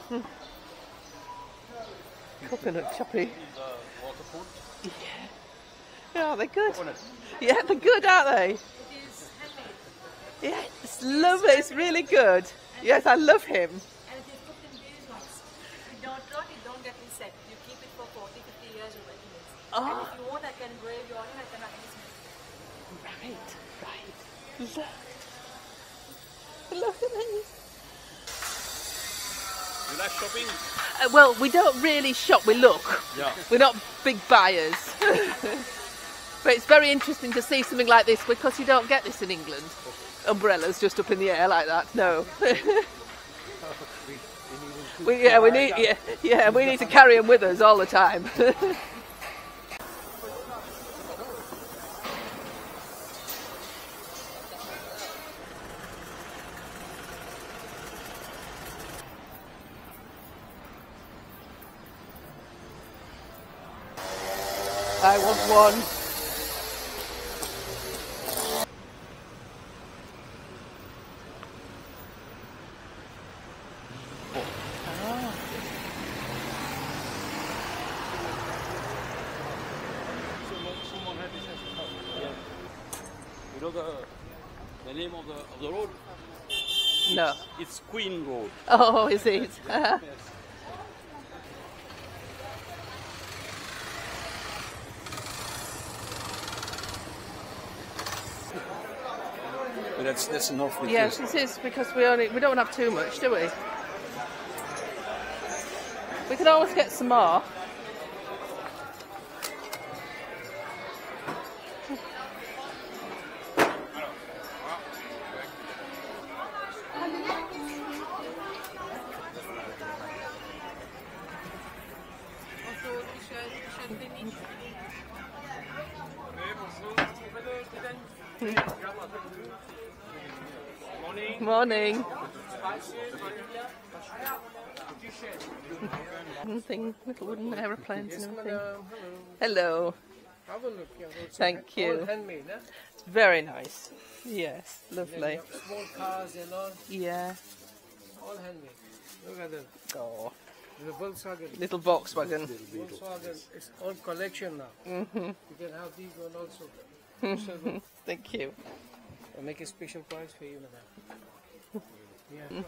Coconut choppy. Yeah, they're good. Yeah, they're good, aren't they? Yeah, it's lovely. It's really good. Yes, I love him. And it is cooked in these ones. You don't get insect. You keep it for 40, 50 years or whatever. And if you want, I can brave your own. I can smell. Right. Look at these. You like shopping? Well, we don't really shop, we look. Yeah. We're not big buyers. But it's very interesting to see something like this because you don't get this in England. Umbrellas just up in the air like that, no. we need to carry them with us all the time. I want one. You know the name of the road? No. It's Queen Road. Oh, is it? But that's enough. Yes, it is because we don't have too much, do we? We can always get some more. Morning. Little wooden aeroplanes and everything. Hello. Have a look. Thank you. All handmade, huh? It's very nice. Yes, lovely. Small cars and all. Yeah. All handmade. Look at that. Oh, The Volkswagen. little Volkswagen. Volkswagen is all collection now. You can have these one also. Thank you. I'll make a special price for you, madam. Yeah.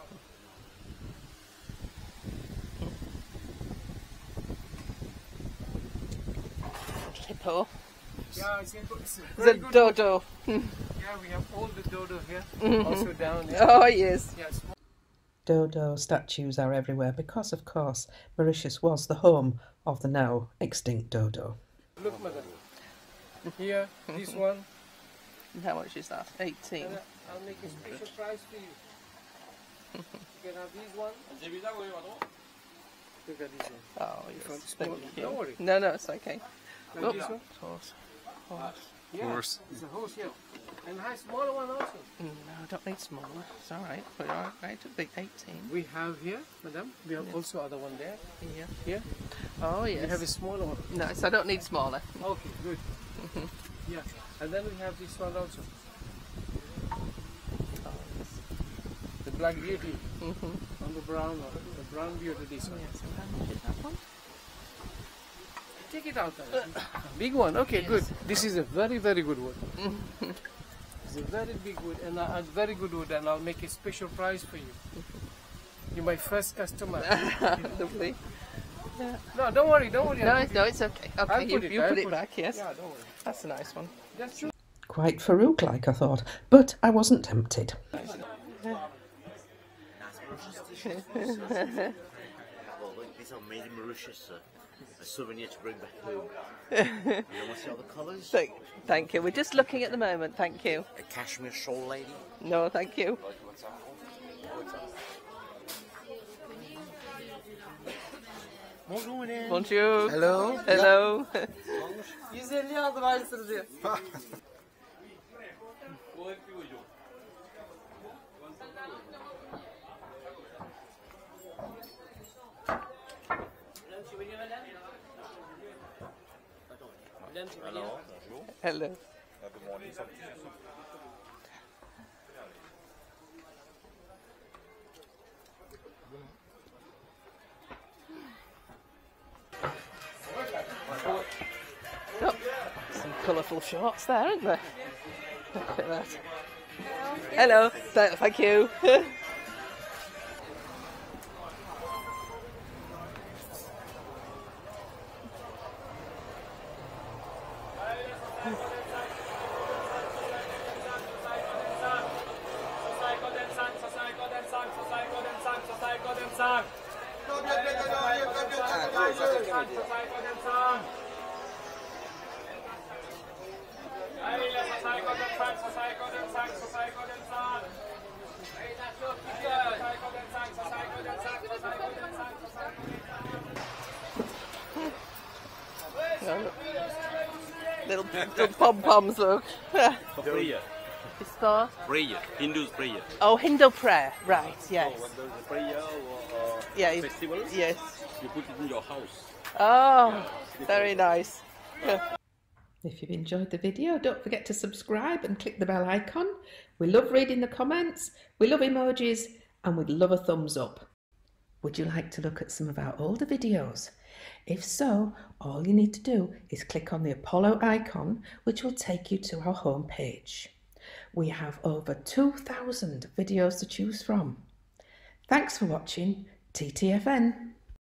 Hippo. Yeah, it's The very good. dodo. Yeah, we have all the dodo here. Also down here. Oh, yes. Yes. Dodo statues are everywhere because, of course, Mauritius was the home of the now extinct dodo. Look, madam. Here, this one. And how much is that? 18. And I'll make a special price for you. You can have these one. Look at this one. Oh, yes. Thank you. Don't worry. No, it's okay. Like Oh, this one. horse. Yeah, Horse. It's a horse, yeah. And a smaller one also. No, I don't need smaller. It's all right. We're all right at the 18. We have here, madam. We have also other one there. Yeah. Here. Oh, We have a yes. smaller one. No, so I don't need smaller. Okay, good. Yeah. And then we have this one also. The black beauty. On the brown one. The brown beauty, this one. Yes, and how much is that one? Take it out. Big one. Okay, good. This is a very, very good wood. It's a very big wood and a very good wood, and I'll make a special price for you. You're my first customer. Lovely. No, don't worry, don't worry. No, it's okay. I'll Okay, you I'll put it back, yes. Yeah, don't worry. That's a nice one. That's true. Quite Farouk-like, I thought, but I wasn't tempted. Well, these are made in Mauritius, sir. A souvenir to bring back home. You want to see all the colours? Thank you. We're just looking at the moment. Thank you. A cashmere shawl, lady. No, thank you. Bonjour, madame. Bonjour. Hello. Hello. 150 aldım aynısını diyor. Hello. Bonjour. Hello. Good morning. colourful shorts there, aren't they? Look at that. Hello. Thank you. Little pom-poms, look. For prayer. It's for? Prayer. Hindu's prayer. Oh, Hindu prayer, right, yes. So when there's a prayer or Yeah, festival, yes. you put it in your house. Oh, very nice. If you've enjoyed the video, don't forget to subscribe and click the bell icon. We love reading the comments, we love emojis, and we'd love a thumbs up. Would you like to look at some of our older videos? If so, all you need to do is click on the Apollo icon, which will take you to our home page. We have over 2,000 videos to choose from. Thanks for watching TTFN.